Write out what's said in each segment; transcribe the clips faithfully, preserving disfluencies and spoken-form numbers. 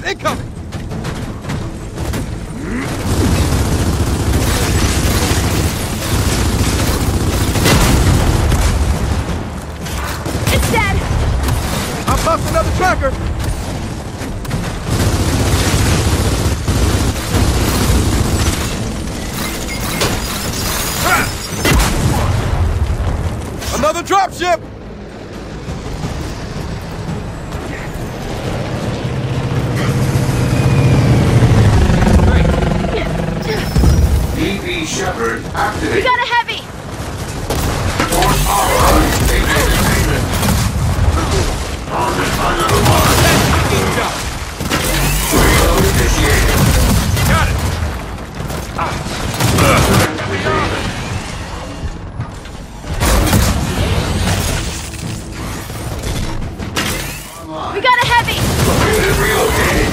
Incoming! It's dead! I popped another tracker! Another dropship! D P Shepard activated. We got a heavy! Force power entertainment. Target by level one. Reload initiated. Got it! We got a heavy! Unit relocated.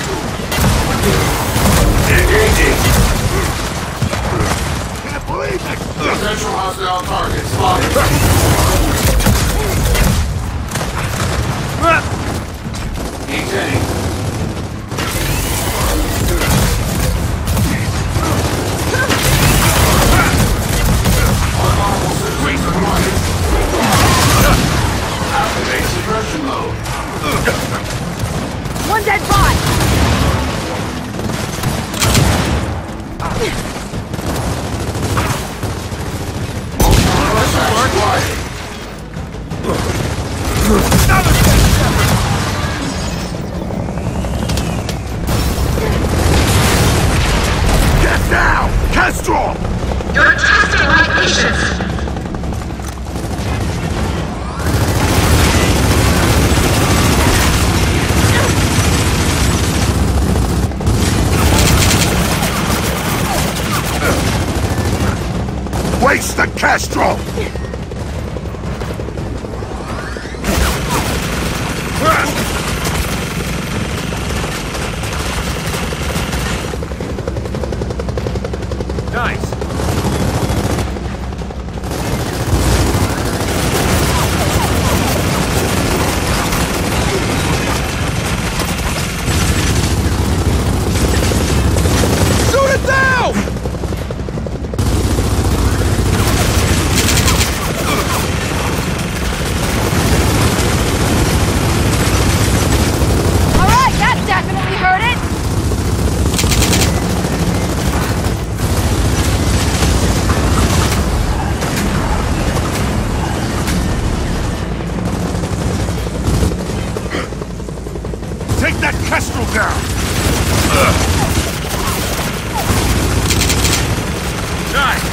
Engaging. Can't believe it! Potential hostile target spotted. Detaining. Unlawful systems acquired. Activate suppression mode. One dead bot! Get down! Kestrel! You're testing my patience! Waste the Kestrel! Nice! Shoot it down! Alright, that definitely hurt it! Take that Kestrel down! Nice!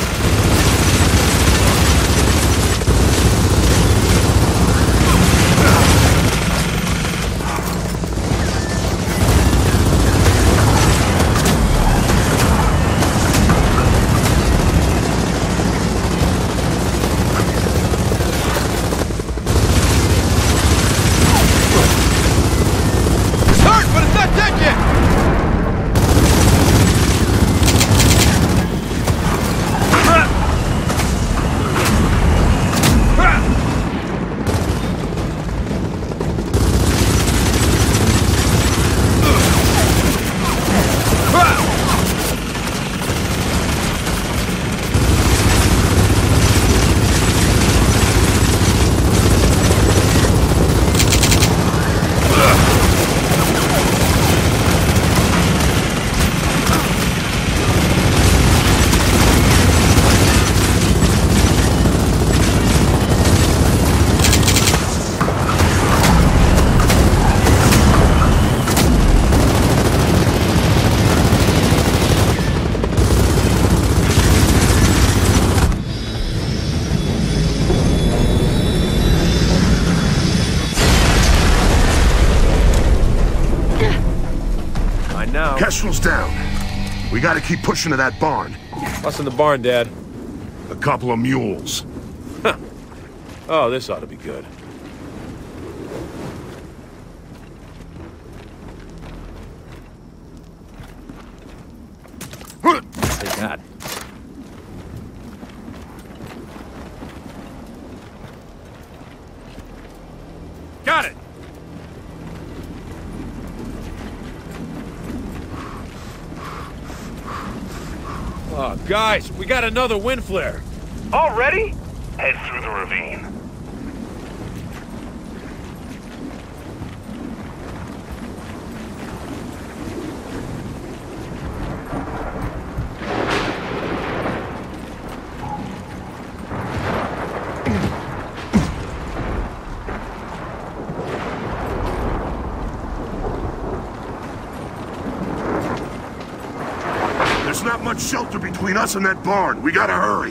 It's hurt, but it's not dead yet! Now. Kestrel's down. We gotta keep pushing to that barn. What's in the barn, Dad? A couple of mules. Huh. Oh, this ought to be good. Take that. Got it! Oh, guys, we got another wind flare. Already? Head through the ravine. There's not much shelter between us and that barn. We gotta hurry.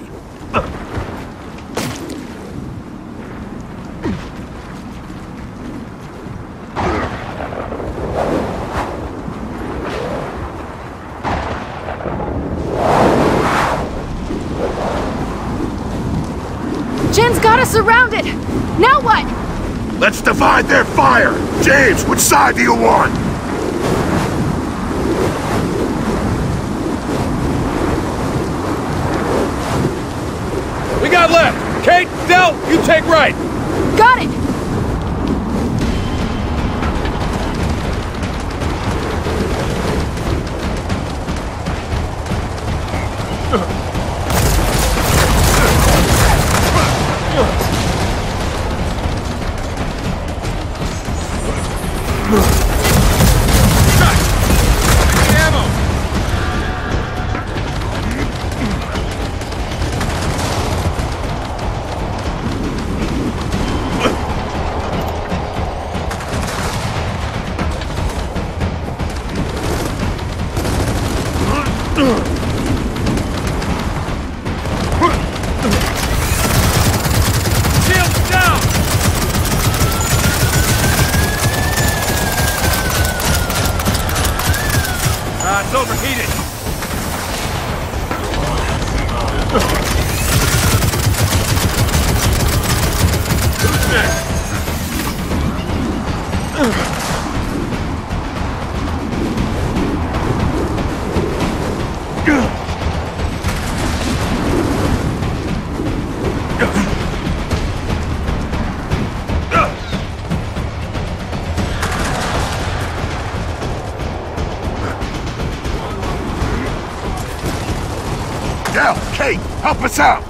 Jen's got us surrounded! Now what? Let's divide their fire! James, which side do you want? We got left! Kate, Del, you take right! Got it! Del, Kate, help us out!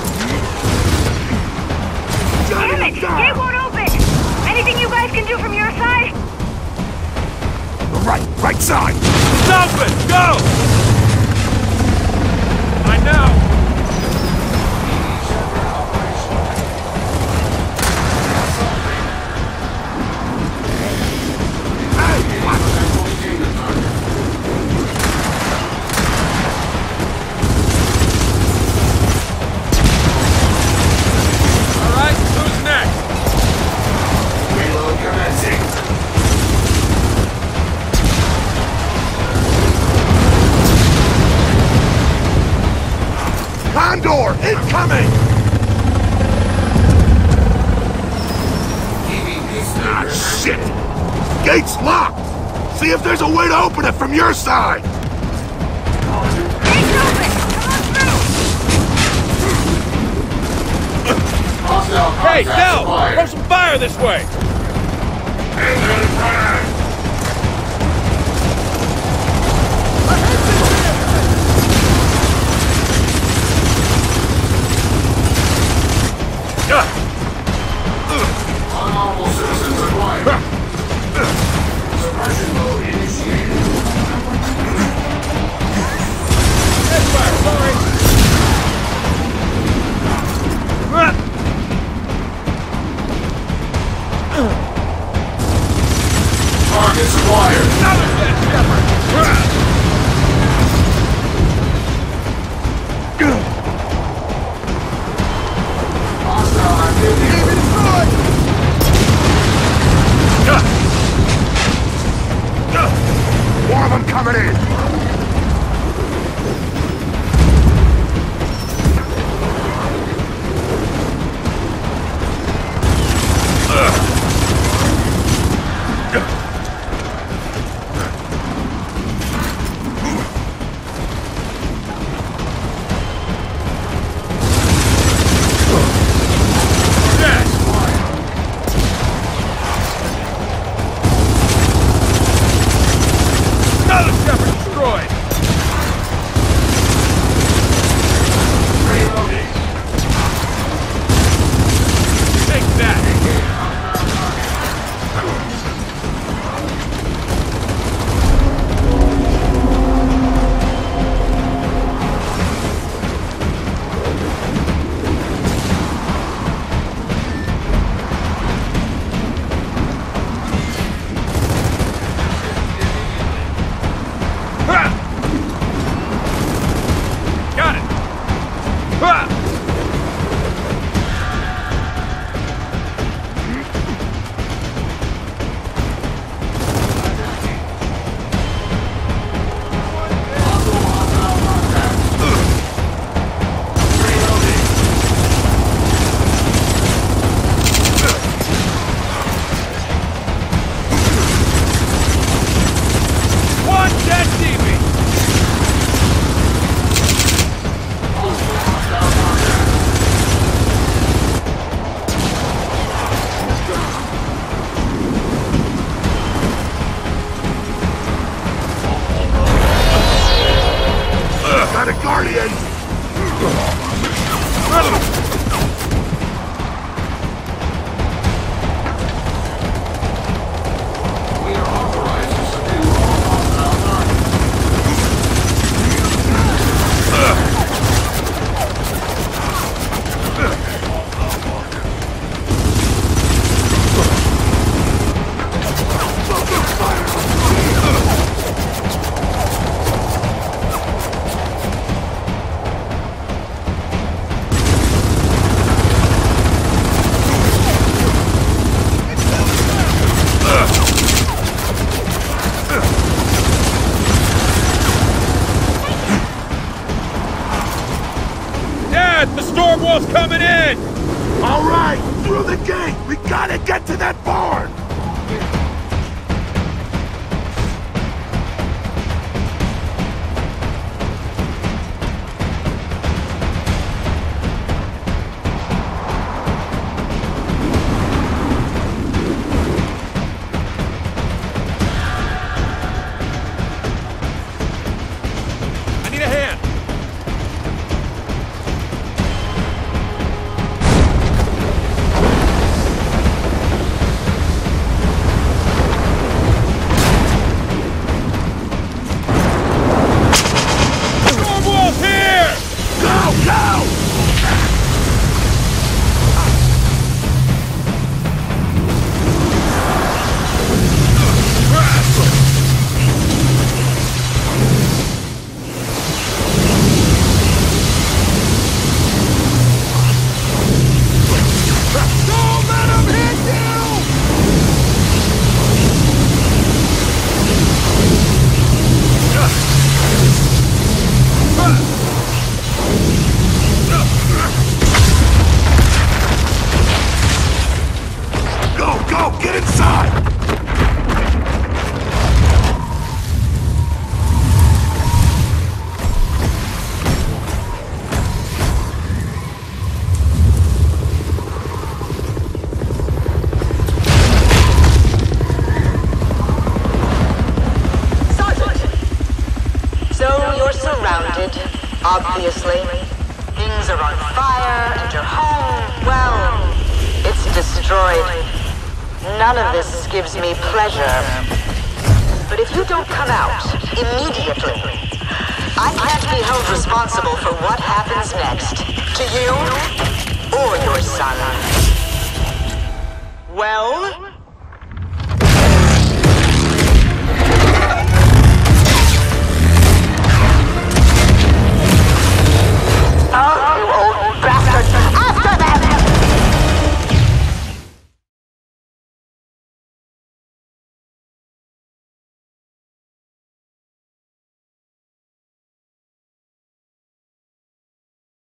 Damn it! Gate won't open! Anything you guys can do from your side? Right, right side! Stop it! Go! I know! Condor, incoming! Ah, shit! Gate's locked! See if there's a way to open it from your side! Gate's open! Come on through! Hey, Del! Throw some fire this way! Unlawful citizens acquired. Suppression mode initiated. Headfire, sorry! Targets acquired. Another dead shepherd! Hostile activity. One of them coming in! Another shepherd! almost coming in! All right, through the gate! We gotta get to that barn! I need a hand! Obviously, things are on fire and your home, well, it's destroyed. None of this gives me pleasure. But if you don't come out immediately, I can't be held responsible for what happens next to you or your son. Well?